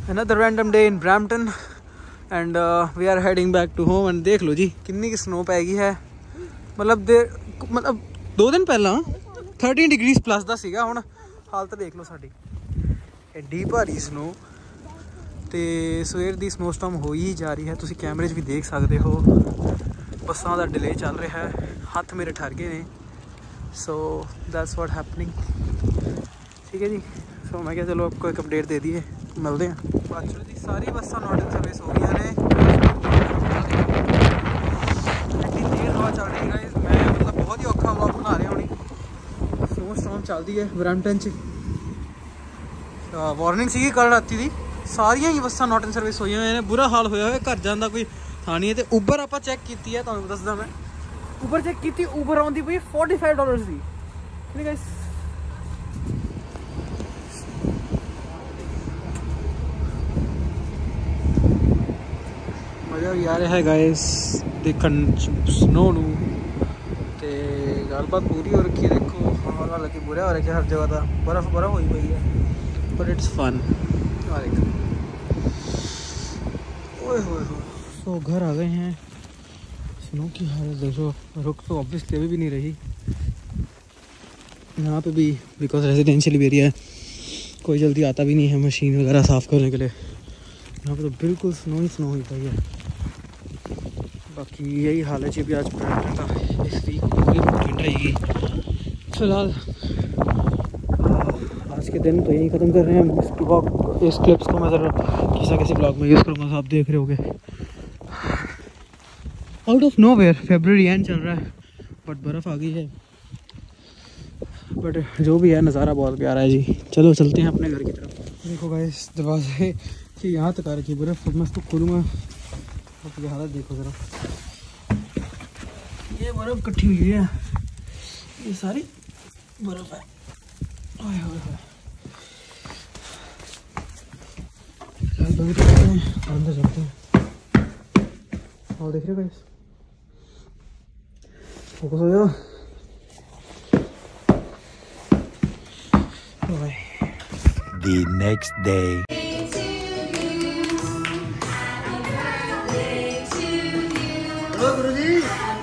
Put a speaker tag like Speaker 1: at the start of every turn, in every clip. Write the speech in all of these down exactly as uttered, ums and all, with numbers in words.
Speaker 1: another random day in Brampton and uh, we are heading back to home and देख लो जी कितनी की snow पैगी है। मतलब दे मतलब दो दिन पहला थर्टीन डिग्रीज प्लस का सीगा, हुण हालत देख लो साडी एड्डी भारी स्नो। तो सवेर की स्नो स्टॉर्म हो ही जा रही है, तुसी कैमरे भी देख सकते हो। बसां दा डिले चल रहा है, हाथ मेरे ठर गए ने। So that's what happening. ठीक है जी। सो so, मैं क्या चलो आपको एक अपडेट दे दिए, मिलते हैं। एक्चुअली जी सारी बसां नॉट इन सर्विस हो गई ने। इतनी देर हवा चल रही है, मैं मतलब बहुत ही औखा व्लॉग बना रहा होनी। स्नो स्टॉर्म चलती है ब्रैम्पटन च। वार्निंग सी कल राती दी, सारिया ही बसां नॉट इन सर्विस हुई हैं। बुरा हाल होया है, घर जाने का कोई था नहीं है। तो उबर आप चैक की है, तुहानूं दसदा मैं उबर चैक की। उबर आती पई फोर्टी फाइव डॉलर की। ठीक है मज़ा भी आ रहा है गाइस देखन स्नो नू। ते गलबात पूरी हो रखी है। देखो हवा लगी बुरा हो रखा हर जगह का, बर्फ बर्फ हुई पई है, बट इट्स फन। ओए होए तो घर आ गए हैं। स्नो की हालत देखो, रुक तो ऑब्वियसली अभी भी नहीं रही यहाँ पे भी, बिकॉज रेजिडेंशियल एरिया है, कोई जल्दी आता भी नहीं है मशीन वगैरह साफ़ करने के लिए। यहाँ पे तो बिल्कुल स्नो ही स्नो हुई पई है। बाकी यही हाल है जी अभी आज ब्रैम्पटन का। इस वीक पूरी ठंड रहेगी। फिलहाल आज के दिन तो यही ख़त्म कर रहे हैं। इस ब्लॉग इस क्लिप्स को मैं ज़रा किसी किसी ब्लॉग में यूज़ करूँगा। आप देख रहे होगे आउट ऑफ नो वेयर फरवरी एंड चल रहा है, बट बर्फ़ आ गई है। बट जो भी है नज़ारा बहुत प्यारा है जी। चलो चलते हैं अपने घर की तरफ। देखो गाइस दरवाजे कि यहाँ तक आ रखी बर्फ़। मैं इसको खोलूँगा, आपकी हालत देखो ज़रा। ये बर्फ़ इकट्ठी हुई है, ये सारी बर्फ़ है। ओए होए होए। अंदर चलते हैं और देख रहे हो गाइस, फोकस हो जाओ।
Speaker 2: The next day.
Speaker 1: Hello Guruji.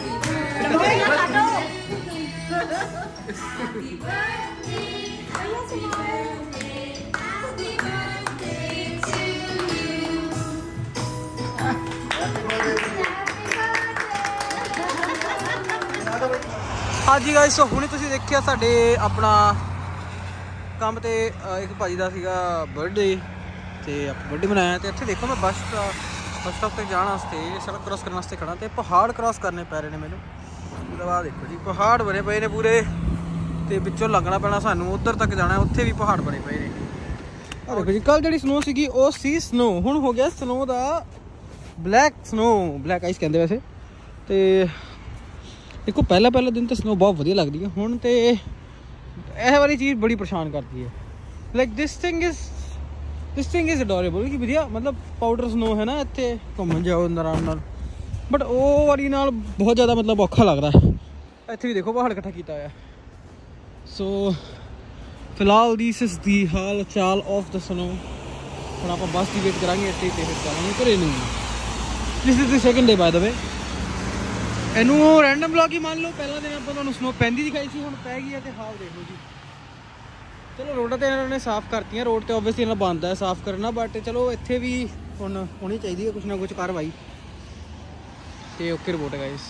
Speaker 1: हाँ जी गाइस, सो हुणे तुसीं देखिया साडे अपना काम ते एक भाजी का सीगा बर्थडे, तो आप बर्थडे मनाया। तो इत्थे देखो मैं बस बस स्टॉप तक जाने वास्ते सड़क क्रॉस करने वास्ते खड़ा, तो पहाड़ क्रॉस करने पै रहे हैं मैनू। मतलब आ देखो जी पहाड़ बने पे ने पूरे, तो पिछों लगना पैना सानू, उधर तक जाना, उत्थे भी पहाड़ बने पे ने। आ देखो जी कल जी स्नो सी वो सी स्नो, हुण हो गया स्नो का ब्लैक स्नो, ब्लैक आइस कहते वैसे। तो देखो पहला पहला दिन तो स्नो बहुत वधिया लगती है, हुण तो यह वाली चीज़ बड़ी परेशान करती है। Like this thing is this thing is adorable कि वधिया, मतलब पाउडर स्नो है ना, इतने घूमन जाओ अंदर आराम नाल, बट वो वाली नाल बहुत ज़्यादा मतलब औखा लगता है। इत्थे भी देखो पहाड़ इकट्ठा किया है। सो फिलहाल दिस इज दी हाल चाल ऑफ द स्नो। हम आप बस की वेट करांगे, इतने फिर चलेंगे घरे नहीं। This is the second day by the way. इनू रैंडम ब्लॉग ही मान लो, पहला दिन आप स्नो पैंदी दिखाई थी, हम पै गई है। तो हाल देख लो जी। चलो रोड तो इन्होंने साफ करती, रोड तो ओबवियसली इन्होंने बंद है साफ करना, बट चलो इत्थे भी हुण होनी चाहिए कुछ ना कुछ कार्रवाई। तो ओके रिपोर्ट है गाइस।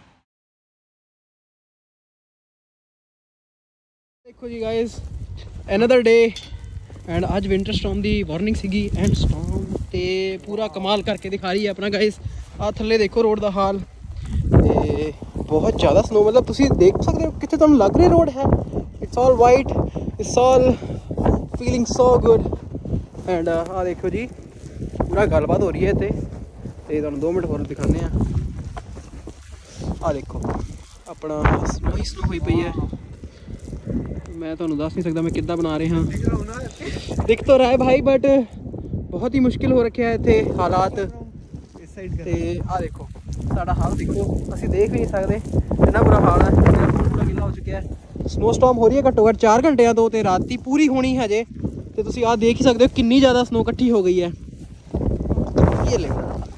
Speaker 1: देखो जी गाइस अनदर डे एंड अज विंटर स्टॉर्म की वार्निंग सी एंड स्टॉर्म तो पूरा कमाल करके दिखा रही है अपना गाइस। आ थले देखो रोड का हाल, बहुत ज़्यादा स्नो, मतलब तुसी देख सकते हो कितने तुम लग रहे रोड है। It's all white, it's all feeling so good. And आ देखो जी पूरा गलबात हो रही है इतने, तो तुहानूं दो मिनट होर दिखाने। आ देखो अपना स्नो ही स्नो हुई पई है। मैं तुहानूं दस नहीं सकता मैं किद्दां बना रहे हाँ, दिख तो रहा है भाई, बट बहुत ही मुश्किल हो रखे है इतने हालात। आ देखो साडा हाल देखो, असीं देख भी नहीं सकते, इन्ना बुरा हाल है। पूरा गिला हो चुका है। स्नो स्टॉर्म हो रही है घट्टो घट्ट चार घंटे तो राती पूरी होनी है अजे, तो तुसीं आ देख ही सकते हो कितनी ज़्यादा स्नो इकट्ठी हो गई है। ये ले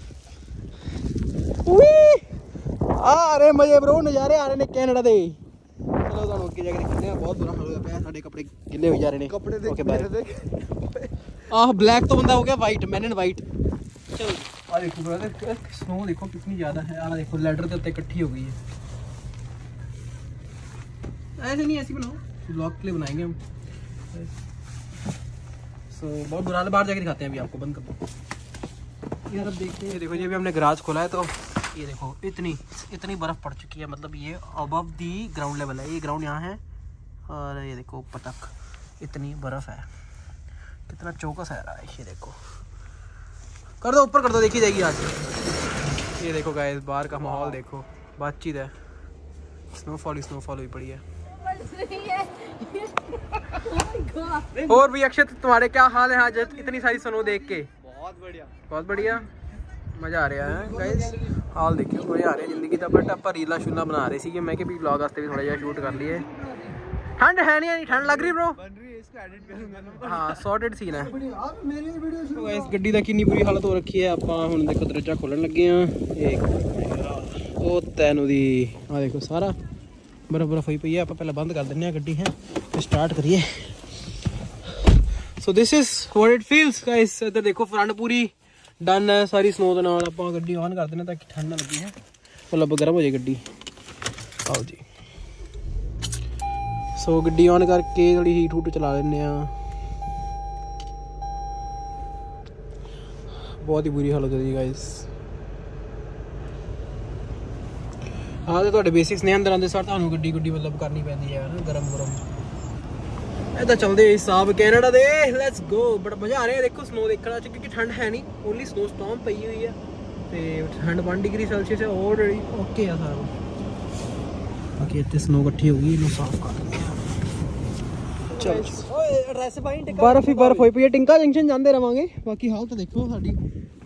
Speaker 1: आ रहे मजे ब्रो, नज़ारे आ रहे ने कैनेडा दे। चलो तुहानू अगे जाके दिखाते हैं। बहुत बुरा हाल होया पिया, साडे कपड़े गिले हो जा रहे ने। कपड़े देख आह ब्लैक तो बंदा हो गया वाइट, मैन एंड वाइट। चलो आ देखो ब्रदर, स्नो देखो कितनी ज़्यादा है। आ देखो लैडर के उत्ते इकट्ठी हो गई है। ऐसे नहीं, ऐसी बनाओ, ब्लॉग के लिए बनाएंगे हम। सो so, बहुत बुरा हाल है। बाहर जाके दिखाते हैं अभी आपको, बंद कर दो यार। अब देखते हैं, देखो जी अभी हमने गराज खोला है तो ये देखो इतनी इतनी बर्फ़ पड़ चुकी है। मतलब ये अबव दी ग्राउंड लेवल है, ये ग्राउंड यहाँ है और ये देखो ऊपर तक इतनी बर्फ़ है। कितना चौकस है रहा है ये देखो। कर दो ऊपर कर दो, देखी जाएगी आज। ये देखो गाइस बाहर का माहौल देखो, बातचीत है। स्नोफॉल ही स्नोफॉल हुई पड़ी है। और भी अक्षत तुम्हारे क्या हाल है आज इतनी सारी स्नो देख के?
Speaker 3: बहुत बढ़िया,
Speaker 1: बहुत बढ़िया, मज़ा आ रहा है गाइस। हाल देखियो मज़ा आ रहा है जिंदगी का। बट आप रीला शूला बना रहे थे, मैं कि भी व्लॉग वास्ते भी थोड़ा जिहा शूट कर लिए। ठंड है नहीं, ठंड लग रही ब्रो?
Speaker 3: बन रही है, इसको एडिट करूंगा ना।
Speaker 1: हाँ सॉर्टेड सीन है। तो इस गड्डी का कितनी बुरी हालत हो रखी है। आप हुण देखो दरवाजा खोलन लगे हैं। वो तैनू दी आ देखो सारा बर्फ बर्फ हुई पई है। आप पहले बंद कर दें गड्डी है, स्टार्ट करिए। So this is what it feels guys. इधर देखो फ्रंट पूरी डन है सारी स्नो दे नाल। आप गड्डी ऑन कर दें ताकि ठंड ना लगी है, मतलब गर्म हो जाए गड्डी। आओ जी। सो गड्डी ऑन करके थोड़ी हीट हूट चला लेने। बहुत ही बुरी हालत है जी गाइस। हाँ तो थोड़े बेसिक्स ने अंदर आते सर ਤੁਹਾਨੂੰ ਗੱਡੀ ਗੁੱਡੀ मतलब करनी पैंदी है ना गरम गरम। इधर चलते हिसाब कैनेडा दे। Let's go. बड़ा मजा आ रहा है देखो स्नो देखना, क्योंकि ठंड है नहीं, ओनली स्नो स्टॉर्म पई हुई है ते ठंड वन डिग्री सेल्सियस है ऑलरेडी। ओके है सारा कुछ। बाकी इतने स्नो इकट्ठी हो गई, इन्हें साफ कर देंगे। चलो ओए एड्रेस भाई बर्फ ही बर्फ होई पई है। टिंका जंक्शन जाते रहांगे। बाकी हाल तो देखो साडी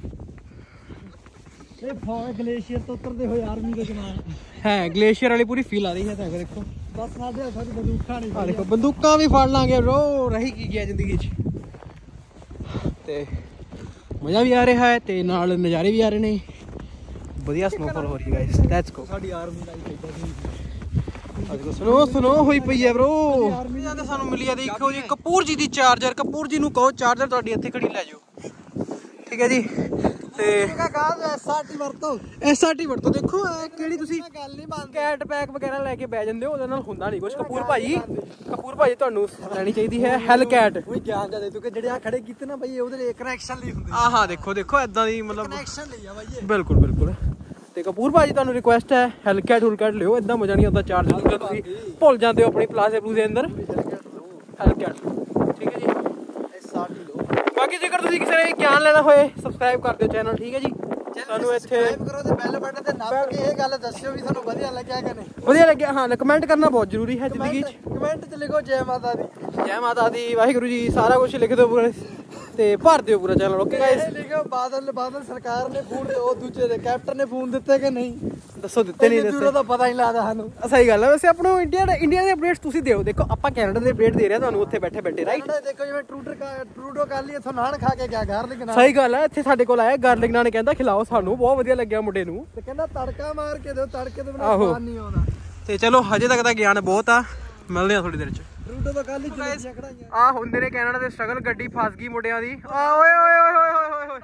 Speaker 3: ग्लेशियर तो उतरते हो आर्मी के जवान
Speaker 1: है। ग्लेशियर वाली पूरी फील आ रही है। तो देखो
Speaker 3: बस साडे साडी बंदूकां नहीं।
Speaker 1: आ देखो बंदूकां भी फाड़ लांगे ब्रो, रही की गया जिंदगी च। ते मजा भी आ रहा है ते नाल नज़ारे भी आ रहे ने। बढ़िया स्नोफॉल हो रही है गाइस। Let's go.
Speaker 3: साडी आर्मी लाई
Speaker 1: आ देखो स्नो स्नो होई पई है ब्रो। आर्मी जाके सानू मिली है। देखो जी कपूर जी दी चार्जर। कपूर जी नु कहो चार्जर ਤੁਹਾਡੀ ਇੱਥੇ ਖੜੀ ਲੈ ਜਾਓ। ठीक है जी। ਤੇ
Speaker 3: ਐਸਆਰਟੀ ਵਰਤੋ
Speaker 1: ਐਸਆਰਟੀ ਵਰਤੋ। ਦੇਖੋ ਕਿਹੜੀ ਤੁਸੀਂ ਕੈਟ ਪੈਕ ਵਗੈਰਾ ਲੈ ਕੇ ਬਹਿ ਜਾਂਦੇ ਹੋ, ਉਹਦੇ ਨਾਲ ਹੁੰਦਾ ਨਹੀਂ ਕੁਝ। ਕਪੂਰ ਭਾਈ ਕਪੂਰ ਭਾਈ ਤੁਹਾਨੂੰ ਲੈਣੀ ਚਾਹੀਦੀ ਹੈ ਹੈਲ ਕੈਟ।
Speaker 3: ਕੋਈ ਗਿਆਨ ਜਾ ਦੇ ਤੂੰ ਕਿ ਜਿਹੜੇ ਆ ਖੜੇ ਕੀਤੇ ਨਾ ਬਾਈ ਉਹਦੇ ਕਨੈਕਸ਼ਨ ਲਈ ਹੁੰਦੇ।
Speaker 1: ਆਹ ਹਾਂ ਦੇਖੋ ਦੇਖੋ ਇਦਾਂ ਦੀ ਮਤਲਬ
Speaker 3: ਕਨੈਕਸ਼ਨ ਲਈ ਆ ਬਾਈ।
Speaker 1: ਬਿਲਕੁਲ ਬਿਲकुल। ਤੇ ਕਪੂਰ ਭਾਜੀ ਤੁਹਾਨੂੰ ਰਿਕੁਐਸਟ ਹੈ ਹੈਲ ਕੈਟ ਹੁਲ ਕੈਟ ਲਿਓ। ਇਦਾਂ ਮਜ਼ਾ ਨਹੀਂ ਆਉਂਦਾ ਚਾਰਜ ਕਰਦਾ, ਤੁਸੀਂ ਭੁੱਲ ਜਾਂਦੇ ਹੋ ਆਪਣੀ ਪਲਾਸੇ ਪਲੂਸੇ ਅੰਦਰ। ਹੈਲ ਕੈਟ ਠੀਕ ਹੈ ਜੀ।
Speaker 3: ਐਸਆਰਟੀ ਲੋ।
Speaker 1: ਬਾਕੀ ਜੇਕਰ ਤੁਸੀਂ ਕਿਸੇ ਨੇ ਗਿਆਨ ਲੈਣਾ ਹੋਏ ਸਬਸਕ੍ਰਾਈਬ ਕਰ ਦਿਓ ਚੈਨਲ। ਠੀਕ ਹੈ ਜੀ। ਸਾਨੂੰ ਇੱਥੇ
Speaker 3: ਸਬਸਕ੍ਰਾਈਬ ਕਰੋ ਤੇ ਬੈਲ ਬਟਨ ਤੇ ਨੱਪ ਕੇ ਇਹ ਗੱਲ ਦੱਸਿਓ ਵੀ ਤੁਹਾਨੂੰ ਵਧੀਆ ਲੱਗਿਆ ਕਿ ਨਹੀਂ।
Speaker 1: ਵਧੀਆ ਲੱਗਿਆ। ਹਾਂ ਕਮੈਂਟ ਕਰਨਾ ਬਹੁਤ ਜ਼ਰੂਰੀ ਹੈ ਜ਼ਿੰਦਗੀ 'ਚ।
Speaker 3: ਕਮੈਂਟ 'ਚ ਲਿਖੋ ਜੈ ਮਾਤਾ ਦੀ।
Speaker 1: ਜੈ ਮਾਤਾ ਦੀ, ਵਾਹਿਗੁਰੂ ਜੀ, ਸਾਰਾ ਕੁਝ ਲਿਖ ਦਿਓ ਪੂਰਾ ਤੇ ਭਰ ਦਿਓ ਪੂਰਾ ਚੈਨਲ। Okay guys.
Speaker 3: ਲਿਖੋ ਬਾਦਲ ਬਾਦਲ ਸਰਕਾਰ ਨੇ ਫੋਨ ਉਹ ਦੂਜੇ ਦੇ ਕੈਪਟਨ ਨੇ ਫੋਨ ਦਿੱਤੇ ਕਿ ਨਹੀਂ
Speaker 1: ਦੱਸੋ। ਦਿੱਤੇ ਨਹੀਂ
Speaker 3: ਦੱਸੇ ਤਾਂ ਪਤਾ ਨਹੀਂ ਲੱਗਦਾ ਸਾਨੂੰ।
Speaker 1: ਸਹੀ ਗੱਲ ਹੈ। ਵੈਸੇ ਆਪਾਂ ਨੂੰ ਇੰਡੀਆ ਇੰਡੀਆ ਦੇ ਅਪਡੇਟਸ ਤੁਸੀਂ ਦਿਓ। ਦੇਖੋ ਆਪਾਂ ਕੈਨੇਡਾ ਦੇ ਅਪਡੇਟ ਦੇ ਰਹੇ ਹਾਂ ਤੁਹਾਨੂੰ ਉੱਥੇ ਬੈਠੇ ਬੈਠੇ ਰਾਈਟ।
Speaker 3: ਦੇਖੋ ਜਿਵੇਂ ਟਰੂਡਰ ਟਰੂਡੋ ਕਰ ਲਈ ਇੱਥੋਂ ਨਾਨ ਖਾ ਕੇ ਗਿਆ ਗਾਰਲਿਕ ਨਾਨ।
Speaker 1: ਸਹੀ ਗੱਲ ਹੈ। ਇੱਥੇ ਸਾਡੇ ਕੋਲ ਆਇਆ ਗਾਰਲਿਕ ਨਾਨ, ਕਹਿੰਦਾ ਖਿਲਾਓ ਸਾਨੂੰ, ਬਹੁਤ ਵਧੀਆ ਲੱਗਿਆ ਮੁੰਡੇ ਨੂੰ।
Speaker 3: ਤੇ ਕਹਿੰਦਾ ਤੜਕਾ ਮਾਰ ਕੇ ਦਿਓ, ਤੜਕੇ ਤੋਂ ਬਿਨਾਂ ਖਾਣ ਨਹੀਂ ਆਉਂਦਾ।
Speaker 1: ਤੇ ਚਲੋ ਹਜੇ ਤੱਕ ਤਾਂ ਗਿਆਨ ਬਹੁਤ ਆ, ਮਿਲਦੇ ਆ ਥੋੜੀ ਦੇਰ ਚ।
Speaker 3: ਟਰੂਡੋ ਤਾਂ ਕੱਲ ਹੀ ਜਲਦੀਆਂ ਕਢਾਈਆਂ
Speaker 1: ਆ ਹੁੰਦੇ ਨੇ ਕੈਨੇਡਾ ਦੇ ਸਟਰਗਲ। ਗੱਡੀ ਫਸ ਗਈ ਮੁੰਡਿਆਂ ਦੀ। ਆ ਓਏ ਓਏ ਓਏ ਓਏ ਓਏ ਓਏ।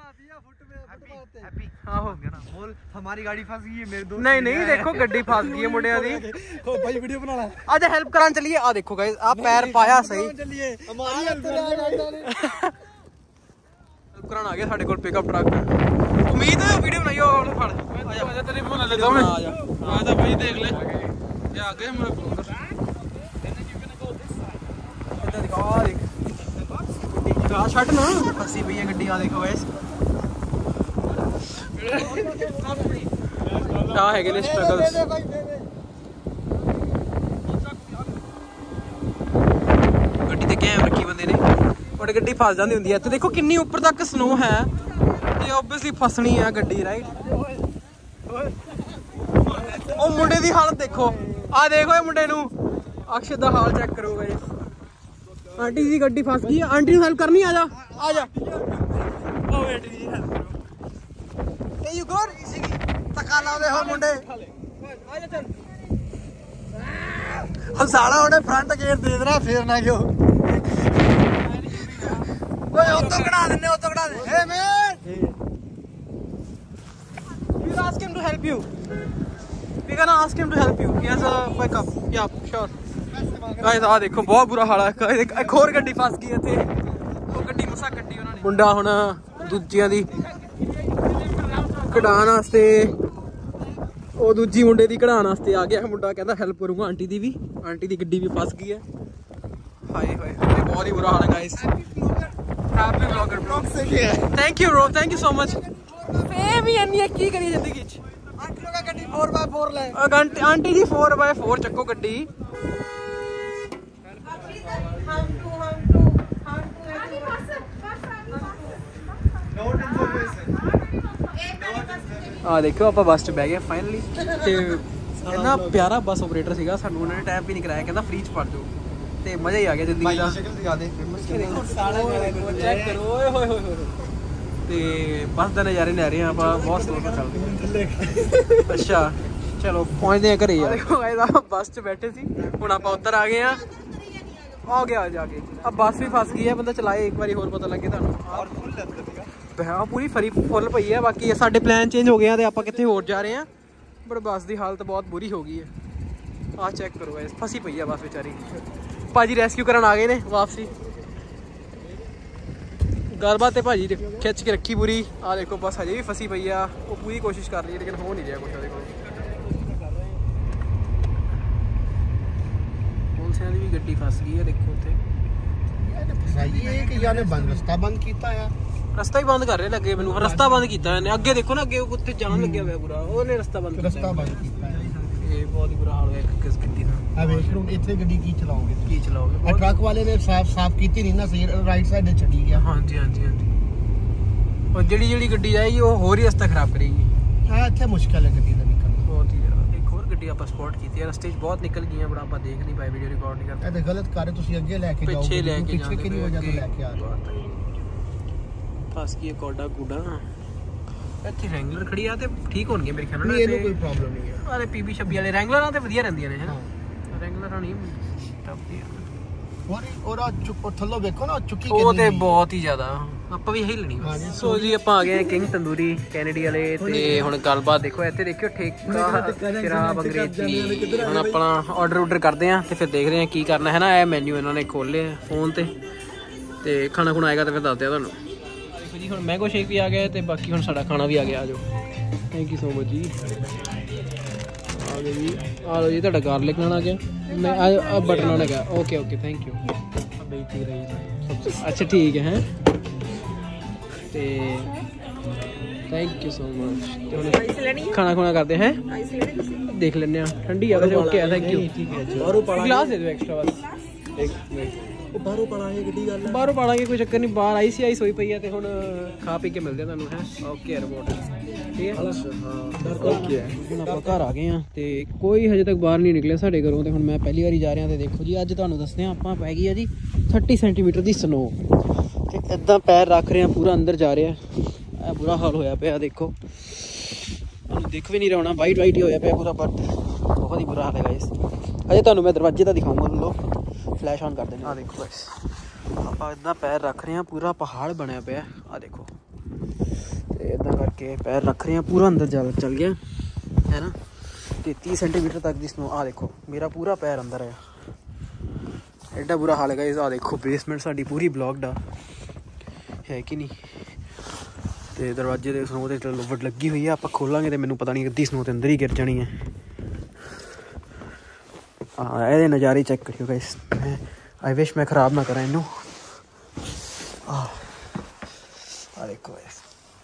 Speaker 1: ਆਹੋ
Speaker 3: बोल हमारी गाड़ी फंस गई है मेरे दोस्त।
Speaker 1: नहीं नहीं देखो गड्डी फस गई है मुंडिया दी।
Speaker 3: ओ भाई वीडियो बना ला।
Speaker 1: आज हेल्प करान चलिए। आ देखो गाइस आप पैर पाया सही।
Speaker 3: चलिए हमारी हेल्प
Speaker 1: करान आ गया साडे कोल पिकअप ट्रक। उम्मीद है वीडियो बनाइयो और फड़ आ जा। तेरे मुंह ले दो मैं आ जा आ जा भाई देख ले ये आ गए मेरे फोन कर। इधर दिखा आ देख गा छट ना फसी पई है गड्डी। आ देखो गाइस ਆ ਹੈਗੇ ਨੇ ਸਟਰਗਲਸ। ਗੱਡੀ ਤੇ ਕੈਮ ਰੱਖੀ ਬੰਦੇ ਨੇ, ਬਟ ਗੱਡੀ ਫਸ ਜਾਂਦੀ ਹੁੰਦੀ ਹੈ। ਤੇ ਦੇਖੋ ਕਿੰਨੀ ਉੱਪਰ ਤੱਕ ਸਨੋ ਹੈ ਤੇ ਓਬਵੀਅਸਲੀ ਫਸਣੀ ਹੈ ਗੱਡੀ ਰਾਈਟ। ਉਹ ਮੁੰਡੇ ਦੀ ਹਾਲਤ ਦੇਖੋ। ਆ ਦੇਖੋ ਇਹ ਮੁੰਡੇ ਨੂੰ। ਅਕਸ਼ੇ ਦਾ ਹਾਲ ਚੈੱਕ ਕਰੋ ਗਾਇਸ। ਆਂਟੀ ਜੀ ਗੱਡੀ ਫਸ ਗਈ ਹੈ। ਆਂਟੀ ਨੂੰ ਹੈਲਪ ਕਰਨੀ। ਆ ਜਾ ਆ ਜਾ। ਉਹ ਆਂਟੀ ਜੀ ਹੈਲਪ ਕਰੋ। Hey, you good?
Speaker 3: ਧੱਕਾ ਲਾਉਂਦੇ ਹੋ ਮੁੰਡੇ
Speaker 1: ਆ ਜਾ ਚੱਲ
Speaker 3: ਹਸਾਲਾ ਉਹਨੇ ਫਰੰਟ ਗੇਅਰ ਦੇ ਦੇਣਾ ਫੇਰ ਨਾ ਕਿਉਂ ਓਏ ਉੱਤੋਂ ਕਢਾ ਦਿੰਨੇ ਉੱਤੋਂ ਕਢਾ ਦੇ ਏ ਮੈਨ
Speaker 1: We'll ask him to help you. We're gonna ask him to help you. He has a backup. Yeah, sure. Guys, ਆ ਦੇਖੋ ਬਹੁਤ ਬੁਰਾ ਹਾਲ ਹੈ। ਇੱਕ ਹੋਰ ਗੱਡੀ ਫਸ ਗਈ ਇੱਥੇ। ਉਹ ਗੱਡੀ ਮਸਾ ਕੱਢੀ ਉਹਨਾਂ ਨੇ। ਮੁੰਡਾ ਹੁਣ ਦੂਜਿਆਂ ਦੀ ਕਢਾਉਣ ਵਾਸਤੇ ਉਹ ਦੂਜੀ ਮੁੰਡੇ ਦੀ ਕਢਾਉਣ ਵਾਸਤੇ ਆ ਗਿਆ ਮੁੰਡਾ ਕਹਿੰਦਾ ਹੈਲਪ ਕਰੂੰਗਾ ਆਂਟੀ ਦੀ ਵੀ। ਆਂਟੀ ਦੀ ਗੱਡੀ ਵੀ ਫਸ ਗਈ ਹੈ। ਹਾਏ ਹਾਏ ਬਹੁਤ ਹੀ ਬੁਰਾ ਹਾਲ ਹੈ ਗਾਇਸ। ਹੈਪੀ ਵਲੌਗਰ ਬਲੌਗ ਸਹੀ ਹੈ। Thank you bro, thank you so much. Fame ਹੀ ਇੰਨੀ ਹੈ ਕੀ ਕਰੀਏ ਜ਼ਿੰਦਗੀ 'ਚ।
Speaker 3: ਆਂਟੀ ਲੋਗਾ ਗੱਡੀ four by four ਲੈ
Speaker 1: ਆਂਟੀ ਦੀ four by four ਚੱਕੋ ਗੱਡੀ। ਆ ਦੇਖੋ ਆਪਾਂ ਬੱਸ 'ਚ ਬਹਿ ਗਏ ਫਾਈਨਲੀ ਤੇ ਇੰਨਾ ਪਿਆਰਾ ਬੱਸ ਆਪਰੇਟਰ ਸੀਗਾ ਸਾਨੂੰ ਉਹਨਾਂ ਨੇ ਟਾਈਮ ਵੀ ਨਹੀਂ ਕਰਾਇਆ ਕਹਿੰਦਾ ਫ੍ਰੀ 'ਚ ਪੜ ਜਾਓ ਤੇ ਮਜ਼ਾ ਹੀ ਆ ਗਿਆ ਜ਼ਿੰਦਗੀ ਦਾ। ਚੈੱਕ ਕਰੋ ਓਏ ਹੋਏ ਹੋਏ ਹੋਏ ਤੇ ਬੱਸ ਦਾ ਨਜ਼ਾਰੇ ਲੈ ਰਹੇ ਆ ਆਪਾਂ ਬਹੁਤ ਸਲੋਅ ਚੱਲਦੇ। ਅੱਛਾ ਚਲੋ ਪਹੁੰਚਦੇ ਆ ਘਰੇ ਯਾਰ। ਦੇਖੋ ਗਾਇਸ ਬੱਸ 'ਚ ਬੈਠੇ ਸੀ ਹੁਣ ਆਪਾਂ ਉੱਧਰ ਆ ਗਏ ਆ। ਆ ਗਿਆ ਜਾ ਕੇ ਆ ਬੱਸ ਵੀ ਫਸ ਗਈ ਹੈ ਬੰਦਾ ਚਲਾਏ ਇੱਕ ਵਾਰੀ ਹੋਰ ਪਤਾ ਲੱਗੇ ਤੁਹਾਨੂੰ। ਹਾਂ ਪੂਰੀ ਫਰੀ ਫੁੱਲ ਪਈ ਹੈ। ਬਾਕੀ ਸਾਡੇ ਪਲਾਨ ਚੇਂਜ ਹੋ ਗਏ ਆ ਤੇ ਆਪਾਂ ਕਿੱਥੇ ਹੋਰ ਜਾ ਰਹੇ ਆ ਬਟ ਬੱਸ ਦੀ ਹਾਲਤ ਬਹੁਤ ਬੁਰੀ ਹੋ ਗਈ ਹੈ। ਆਹ ਚੈੱਕ ਕਰੋ ਗਾਇਸ ਫਸੀ ਪਈ ਆ ਬੱਸ ਵਿਚਾਰੀ। ਭਾਜੀ ਰੈਸਕਿਊ ਕਰਨ ਆ ਗਏ ਨੇ ਵਾਪਸੀ। ਗੱਲਬਾਤ ਤੇ ਭਾਜੀ ਖਿੱਚ ਕੇ ਰੱਖੀ ਪੂਰੀ। ਆਹ ਦੇਖੋ ਬੱਸ ਹਜੇ ਵੀ ਫਸੀ ਪਈ ਆ। ਉਹ ਪੂਰੀ ਕੋਸ਼ਿਸ਼ ਕਰ ਰਹੀ ਹੈ ਲੇਕਿਨ ਹੋ ਨਹੀਂ ਰਿਹਾ ਕੁਛ ਉਹਦੇ ਕੋਲ। ਪੁਲਿਸਿਆਂ ਦੀ ਵੀ ਗੱਡੀ ਫਸ ਗਈ ਹੈ ਦੇਖੋ ਉੱਥੇ।
Speaker 3: ਕਿ ਯਾਰ ਨੇ ਬੰਦ ਰਸਤਾ ਬੰਦ ਕੀਤਾ ਆ।
Speaker 1: ਰਸਤਾ ਹੀ ਬੰਦ ਕਰ ਰਹੇ ਲੱਗੇ ਮੈਨੂੰ। ਰਸਤਾ ਬੰਦ ਕੀਤਾ ਇਹਨੇ। ਅੱਗੇ ਦੇਖੋ ਨਾ ਅੱਗੇ ਉੱਥੇ ਜਾਮ ਲੱਗਿਆ ਹੋਇਆ ਪੂਰਾ। ਉਹਨੇ ਰਸਤਾ ਬੰਦ ਕੀਤਾ।
Speaker 3: ਰਸਤਾ ਬੰਦ ਕੀਤਾ
Speaker 1: ਇਹ ਬਹੁਤ ਹੀ ਬੁਰਾ ਹਾਲ ਹੋਇਆ ਕਿਸ ਗੱਡੀ ਨਾਲ।
Speaker 3: ਆ ਵੇਖ ਲਓ ਇੱਥੇ ਗੱਡੀ ਕੀ ਚਲਾਓਗੇ
Speaker 1: ਕੀ ਚਲਾਓਗੇ।
Speaker 3: ਆ ਟਰੱਕ ਵਾਲੇ ਨੇ ਸਾਫ ਸਾਫ ਕੀਤੀ ਨਹੀਂ ਨਾ ਸਹੀ ਰਾਈਟ ਸਾਈਡ ਤੇ ਛੱਡੀ ਗਿਆ।
Speaker 1: ਹਾਂਜੀ ਹਾਂਜੀ ਹਾਂਜੀ ਉਹ ਜਿਹੜੀ ਜਿਹੜੀ ਗੱਡੀ ਜਾਏਗੀ ਉਹ ਹੋਰ ਹੀ ਰਸਤਾ ਖਰਾਬ ਕਰੇਗੀ।
Speaker 3: ਹਾਂ ਇੱਥੇ ਮੁਸ਼ਕਿਲ ਹੈ ਗੱਡੀ ਦਾ ਨਿਕਲਣਾ
Speaker 1: ਬਹੁਤ ਹੀ ਜ਼ਿਆਦਾ। ਇੱਕ ਹੋਰ ਗੱਡੀ ਆਪਾਂ ਸਪੌਟ ਕੀਤੀ ਹੈ ਰਸਤੇ 'ਚ ਬਹੁਤ ਨਿਕਲ ਗਈਆਂ ਬੜਾ ਆਪਾਂ ਦੇਖ ਨਹੀਂ ਪਾਏ ਵੀਡੀਓ ਰਿਕਾਰਡ ਨਹੀਂ ਕਰਦੇ।
Speaker 3: ਇਹ ਤੇ ਗਲਤ ਕਰ ਰਹੇ ਤੁਸੀਂ ਅੱਗੇ ਲੈ ਕੇ ਜਾਓਗੇ
Speaker 1: ਪਿੱਛੇ ਲੈ ਕੇ
Speaker 3: ਪਿੱਛੇ ਕਿਹੜੀ ਵਜ੍ਹਾ ਤੋਂ ਲੈ ਕੇ ਆ ਰਹੇ
Speaker 1: ਫਸ ਗਈ ਕੋਡਾ ਕੂੜਾ। ਇੱਥੇ ਰੈਂਗਲਰ ਖੜੀ ਆ ਤੇ ਠੀਕ ਹੋਣਗੇ ਮੇਰੇ ਖਿਆਲ ਨਾਲ।
Speaker 3: ਨਹੀਂ ਇਹਨੂੰ ਕੋਈ ਪ੍ਰੋਬਲਮ ਨਹੀਂ ਹੈ।
Speaker 1: ਅਰੇ ਪੀਬੀ ਛੱਬੀ ਵਾਲੇ ਰੈਂਗਲਰਾਂ ਤੇ ਵਧੀਆ ਰਹਿੰਦੀਆਂ ਨੇ ਹੈ ਨਾ। ਰੈਂਗਲਰਾਂ ਨਹੀਂ ਟੱਪਦੀ
Speaker 3: ਹੋਰ ਉਹਦਾ ਚੁੱਪ ਥੱਲੋਂ ਵੇਖੋ ਨਾ ਚੁੱਕੀ
Speaker 1: ਉਹ ਤੇ ਬਹੁਤ ਹੀ ਜ਼ਿਆਦਾ ਆਪਾਂ ਵੀ ਇਹੀ ਲੈਣੀ। ਸੋ ਜੀ ਆਪਾਂ ਆ ਗਏ ਕਿੰਗ ਤੰਦੂਰੀ ਕੈਨੇਡੀ ਵਾਲੇ ਤੇ ਹੁਣ ਗੱਲਬਾਤ ਦੇਖੋ ਇੱਥੇ ਦੇਖਿਓ ਠੇਕਾ ਸ਼ਰਾਬ ਅੰਗਰੇਜ਼ੀ। ਹੁਣ ਆਪਣਾ ਆਰਡਰ ਆਰਡਰ ਕਰਦੇ ਆ ਤੇ ਫਿਰ ਦੇਖਦੇ ਆ ਕੀ ਕਰਨਾ ਹੈ ਨਾ। ਇਹ ਮੈਨੂ ਇਹਨਾਂ ਨੇ ਖੋਲੇ ਫੋਨ ਤੇ ਤੇ ਖਾਣਾ ਖੁਣਾ ਆਏਗਾ ਤੇ ਫਿਰ ਦੱਸਦੇ ਆ ਤੁਹਾਨੂੰ। ਦੇਖੋ ਜੀ ਹੁਣ ਮੈਂਗੋ ਸ਼ੇਕ ਵੀ ਆ ਗਿਆ ਤੇ ਬਾਕੀ ਹੁਣ ਸਾਡਾ ਖਾਣਾ ਵੀ ਆ ਗਿਆ। ਆ ਜਾਓ ਥੈਂਕ ਯੂ ਸੋ ਮਚ ਜੀ। ਆ ਜਾਓ ਜੀ ਆ ਲਓ ਜੀ ਤੁਹਾਡਾ ਗਾਰਲਿਕ ਨਾਨ ਆ ਗਿਆ। ਮੈਂ ਆ ਬਟਰ ਨਾਨ ਹੈਗਾ। Okay okay thank you. ਅੱਛਾ ਠੀਕ ਹੈ ਤੇ ਥੈਂਕ ਯੂ ਸੋ ਮਚ। ਤੇ ਹੁਣ ਖਾਣਾ ਖੁਣਾ ਕਰਦੇ ਹੈ ਦੇਖ ਲੈਂਦੇ ਆ। ਠੰਡੀ ਆ ਵੈਸੇ ਓਕੇ ਆ ਥੈਂਕ ਯੂ। ਗਲਾਸ ਦੇ ਦਿਓ ਐਕਸਟਰਾ ਬਸ।
Speaker 3: ਬਾਹਰੋਂ ਪਾਲਾਂਗੇ ਗੱਡੀ ਗੱਲ
Speaker 1: ਬਾਹਰੋਂ ਪਾਲਾਂਗੇ ਕੋਈ ਚੱਕਰ ਨਹੀਂ। ਬਾਹਰ ਆਈ ਸੀ ਆਈ ਸੋਈ ਪਈ ਹੈ ਤੇ ਹੁਣ ਖਾ ਪੀ ਕੇ ਮਿਲਦੇ ਆ ਤੁਹਾਨੂੰ ਹੈ। ਓਕੇ ਰਿਪੋਰਟ ਠੀਕ ਹੈ ਹਾਂ ਓਕੇ। ਹੁਣ ਆਪਾਂ ਘਰ ਆ ਗਏ ਆ ਤੇ ਕੋਈ ਹਜੇ ਤੱਕ ਬਾਹਰ ਨਹੀਂ ਨਿਕਲਿਆ ਸਾਡੇ ਘਰੋਂ ਤੇ ਹੁਣ ਮੈਂ ਪਹਿਲੀ ਵਾਰੀ ਜਾ ਰਿਹਾ ਤੇ ਦੇਖੋ ਜੀ ਅੱਜ ਤੁਹਾਨੂੰ ਦੱਸਦੇ ਆ ਆਪਾਂ ਪੈ ਗਈ ਆ ਜੀ thirty ਸੈਂਟੀਮੀਟਰ ਦੀ ਸਨੋ ਤੇ ਇੱਦਾਂ ਪੈਰ ਰੱਖ ਰਹੇ ਆ ਪੂਰਾ ਅੰਦਰ ਜਾ ਰਿਹਾ। ਇਹ ਬੁਰਾ ਹਾਲ ਹੋਇਆ ਪਿਆ ਦੇਖੋ ਤੁਹਾਨੂੰ ਦਿਖ ਵੀ ਨਹੀਂ ਰਿਹਾ ਹੋਣਾ ਵਾਈਟ ਵਾਈਟ ਹੀ ਹੋਇਆ ਪਿਆ ਪੂਰਾ ਬਟ ਬਹੁਤ ਹੀ ਬੁਰਾ ਹਾਲ ਹੈ ਗਾਇਸ। ਅਜੇ ਤੁਹਾਨੂੰ ਮੈਂ ਦਰਵਾਜ਼ੇ ਦਾ ਦਿਖਾਊਂਗਾ ਲੋ ਫਲੈਸ਼ ਆਨ ਕਰ ਦੇਣਾ। ਆ ਦੇਖੋ ਗਾਇਸ ਆਪਾਂ ਇੱਦਾਂ ਪੈਰ ਰੱਖ ਰਹੇ ਹਾਂ ਪੂਰਾ ਪਹਾੜ ਬਣਿਆ ਪਿਆ। ਆ ਦੇਖੋ ਤੇ ਇੱਦਾਂ ਕਰਕੇ ਪੈਰ ਰੱਖ ਰਹੇ ਹਾਂ ਪੂਰਾ ਅੰਦਰ ਜਾ ਚੱਲ ਗਿਆ ਹੈ ਨਾ। ਤੇ ਤੀਹ ਸੈਂਟੀਮੀਟਰ ਤੱਕ ਦੀ ਸਨੋ। ਆ ਦੇਖੋ ਮੇਰਾ ਪੂਰਾ ਪੈਰ ਅੰਦਰ ਹੈ। ਐਡਾ ਬੁਰਾ ਹਾਲ ਹੈ ਗਾਇਸ। ਆ ਦੇਖੋ ਬੇਸਮੈਂਟ ਸਾਡੀ ਪੂਰੀ ਬਲੌਕਡ ਆ ਹੈ ਕਿ ਨਹੀਂ। ਤੇ ਦਰਵਾਜ਼ੇ ਦੇ ਸਨੋ ਤੇ ਲੁੱਵਟ ਲੱਗੀ ਹੋਈ ਆ। ਆਪਾਂ ਖੋਲਾਂਗੇ ਤੇ ਮੈਨੂੰ ਪਤਾ ਨਹੀਂ ਅੱਧੀ ਸਨੋ ਤੇ ਅੰਦਰ ਹੀ ਗਿਰ ਜਾਣੀ ਹੈ। ਹਾਂ ਇਹਦੇ ਨਜ਼ਾਰੇ ਚੈੱਕ ਕਰਿਓ ਗਾਇਸ। ਆਈ ਵਿਸ਼ ਮੈਂ ਖਰਾਬ ਨਾ ਕਰਾਂ ਇਹਨੂੰ। ਆ ਆ ਦੇਖੋ ਗਾਇਸ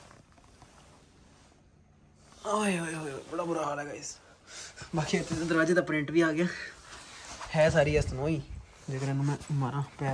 Speaker 1: ਓਏ ਓਏ ਓਏ ਬੜਾ ਬੁਰਾ ਹਾਲ ਹੈ ਗਾਇਸ। ਬਾਕੀ ਇੱਥੇ ਦਰਵਾਜ਼ੇ ਦਾ ਪ੍ਰਿੰਟ ਵੀ ਆ ਗਿਆ ਹੈ ਸਾਰੀ ਇਸ ਨੂੰ ਹੀ। ਜੇਕਰ ਇਹਨੂੰ ਮੈਂ ਮਾਰਾਂ ਪੈਰ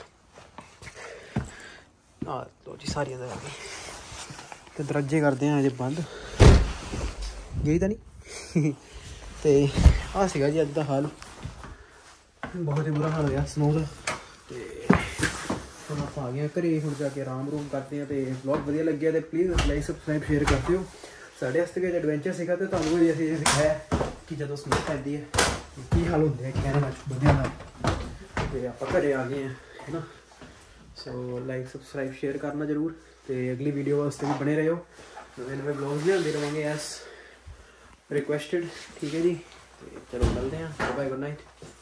Speaker 1: ਆ ਲੋ ਜੀ ਸਾਰੀ ਅੰਦਰ ਆ ਗਈ ਤੇ ਦਰਵਾਜ਼ੇ ਕਰਦੇ ਆ ਅਜੇ ਬੰਦ ਗਈ ਤਾਂ ਨਹੀਂ। ਤੇ ਆ ਸੀਗਾ ਜੀ ਅੱਜ ਦਾ ਹਾਲ। ਬਹੁਤ ਹੀ ਬੁਰਾ ਹਾਲ ਹੋਇਆ ਸਨੋ ਦਾ ਤੇ ਹੁਣ ਆਪਾਂ ਆ ਗਏ ਹਾਂ ਘਰੇ, ਹੁਣ ਜਾ ਕੇ ਆਰਾਮ ਰੂਮ ਕਰਦੇ ਹਾਂ। ਤੇ ਵਲੌਗ ਵਧੀਆ ਲੱਗਿਆ ਤੇ ਪਲੀਜ਼ ਲਾਈਕ ਸਬਸਕ੍ਰਾਈਬ ਸ਼ੇਅਰ ਕਰ ਦਿਓ। ਸਾਡੇ ਵਾਸਤੇ ਵੀ ਐਡਵੈਂਚਰ ਸੀਗਾ ਤੇ ਤੁਹਾਨੂੰ ਵੀ ਅਸੀਂ ਦਿਖਾਇਆ ਕਿ ਜਦੋਂ ਸਨੋ ਪੈਂਦੀ ਹੈ ਕੀ ਹਾਲ ਹੁੰਦੇ ਆ ਕੈਨੇਡਾ 'ਚ ਬੰਦਿਆਂ ਦਾ। ਤੇ ਆਪਾਂ ਘਰੇ ਆ ਗਏ ਹਾਂ ਹੈ ਨਾ। ਸੋ ਲਾਈਕ ਸਬਸਕ੍ਰਾਈਬ ਸ਼ੇਅਰ ਕਰਨਾ ਜ਼ਰੂਰ ਤੇ ਅਗਲੀ ਵੀਡੀਓ ਵਾਸਤੇ ਵੀ ਬਣੇ ਰਹੋ। ਨਵੇਂ ਨਵੇਂ ਵਲੌਗਸ ਲਿਆਉਂਦੇ ਰਹਾਂਗੇ ਐਸ ਰਿਕੁਐਸਟਡ। ਠੀਕ ਹੈ ਜੀ, ਤੇ ਚਲੋ ਮਿਲਦੇ ਹਾਂ। Bye, good night.